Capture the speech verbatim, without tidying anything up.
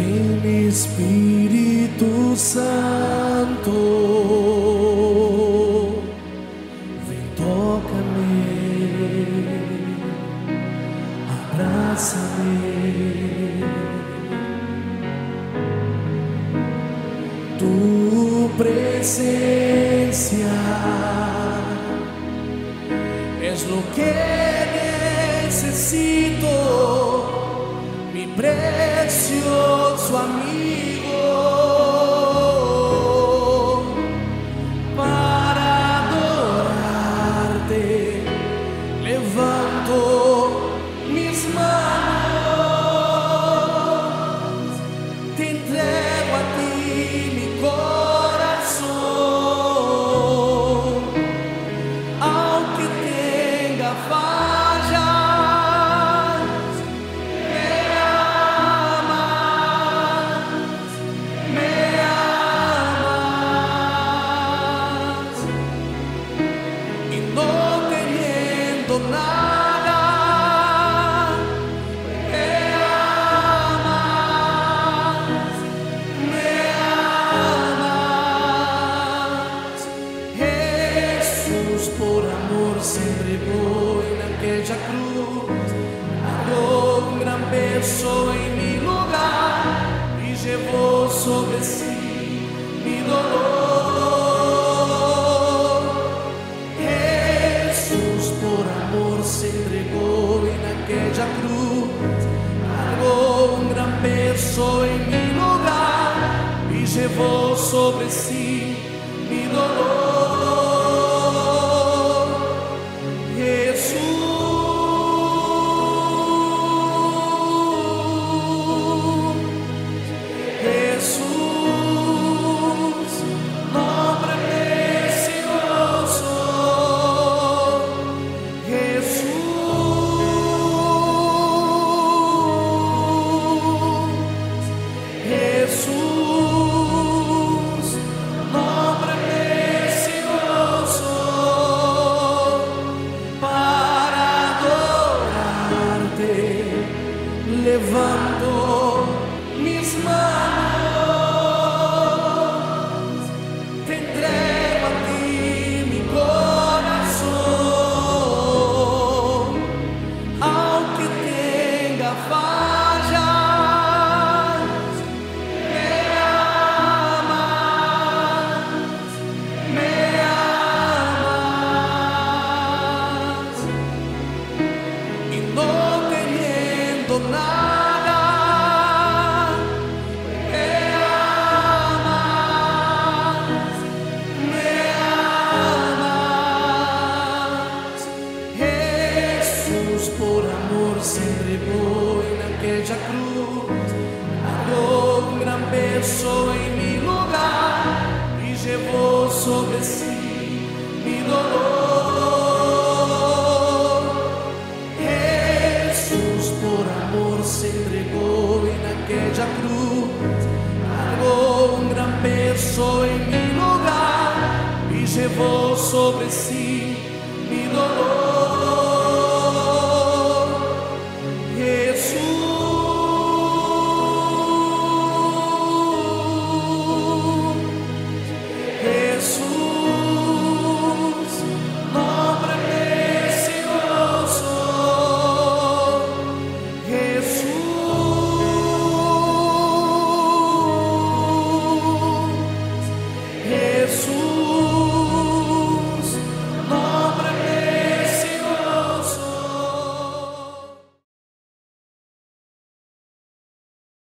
Ven Espíritu Santo, ven, tócame, abrázame. Tu presencia es lo que necesito, mi precioso amigo, para adorarte. Levanto mis manos, te entrego a ti mi corazón, aunque tenga fallas. Me amas, me amas, y no teniendo nada, me amas, me amas. Jesús por amor se entregó en aquella cruz, pagó un gran peso en mi lugar y llevó sobre sí mi dolor. Jesús por amor se entregó en aquella cruz, pagó un gran peso en mi lugar y llevó sobre sí mi dolor. Jesús, Jesús, nombre precioso. Jesús, Jesús, nombre precioso. Para adorarte levanto mis manos, te entrego a ti mi corazón, aunque tenga fallas. Me amas, me amas, y no teniendo nada, me amas, me amas. Jesús por amor se entregó en aquella cruz, pagó un gran peso en mi lugar y llevó sobre sí mi dolor. Jesús por amor se entregó en aquella cruz, pagó un gran peso en mi lugar y llevó sobre sí mi dolor.